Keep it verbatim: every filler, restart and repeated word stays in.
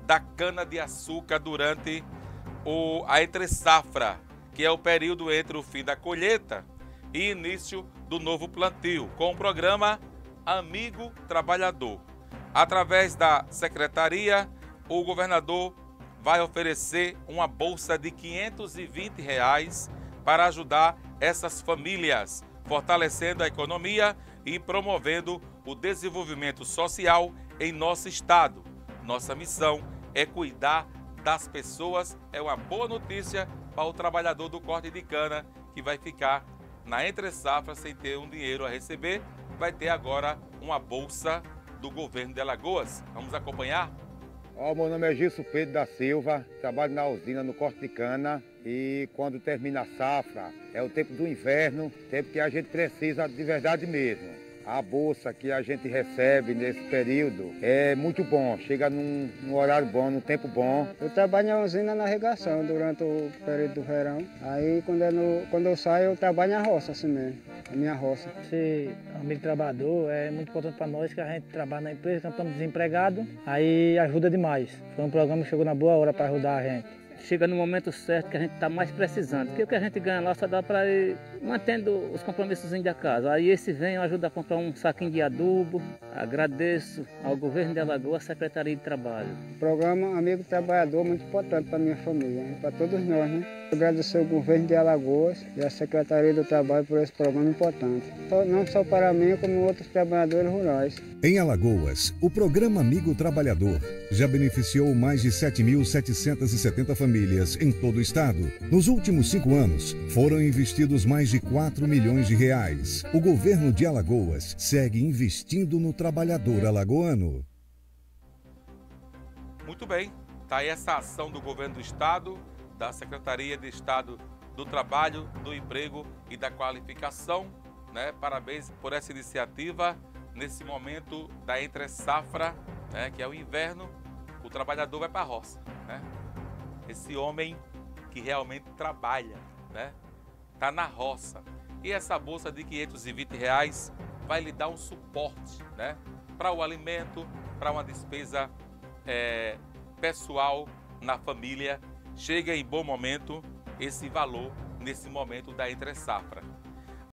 da cana-de-açúcar durante o, a entre-safra, que é o período entre o fim da colheita e início do novo plantio, com o programa Amigo Trabalhador. Através da secretaria, o governador vai oferecer uma bolsa de quinhentos e vinte reais para ajudar essas famílias, fortalecendo a economia e promovendo o desenvolvimento social em nosso estado. Nossa missão é cuidar das pessoas. É uma boa notícia para o trabalhador do corte de cana que vai ficar na entre-safra sem ter um dinheiro a receber. Vai ter agora uma bolsa do governo de Alagoas. Vamos acompanhar? Oh, meu nome é Gilson Pedro da Silva, trabalho na usina no corte de cana e quando termina a safra é o tempo do inverno, tempo que a gente precisa de verdade mesmo. A bolsa que a gente recebe nesse período é muito bom, chega num, num horário bom, num tempo bom. Eu trabalho na usina na irrigação durante o período do verão. Aí quando, é no, quando eu saio eu trabalho na roça assim mesmo, a minha roça. Ser amigo trabalhador é muito importante para nós, que a gente trabalha na empresa, que estamos desempregados, aí ajuda demais. Foi um programa que chegou na boa hora para ajudar a gente. Chega no momento certo que a gente está mais precisando, porque o que a gente ganha lá só dá para ir mantendo os compromissos da casa. Aí esse vem ajuda a comprar um saquinho de adubo. Agradeço ao governo de Alagoas, à Secretaria de Trabalho. Programa Amigo Trabalhador muito importante para minha família, né? Para todos nós, né? Agradecer ao governo de Alagoas e à Secretaria do Trabalho por esse programa importante. Não só para mim, como outros trabalhadores rurais. Em Alagoas, o programa Amigo Trabalhador já beneficiou mais de sete mil setecentas e setenta famílias em todo o estado. Nos últimos cinco anos, foram investidos mais de quatro milhões de reais. O governo de Alagoas segue investindo no trabalhador alagoano. Muito bem, está aí essa ação do governo do estado, da Secretaria de Estado do Trabalho, do Emprego e da Qualificação, né? Parabéns por essa iniciativa nesse momento da entre-safra, né? Que é o inverno. O trabalhador vai para a roça, né? Esse homem que realmente trabalha, né? Tá na roça. E essa bolsa de quinhentos e vinte reais vai lhe dar um suporte, né? Para o alimento, para uma despesa é, pessoal na família. Chega em bom momento esse valor nesse momento da entre-safra.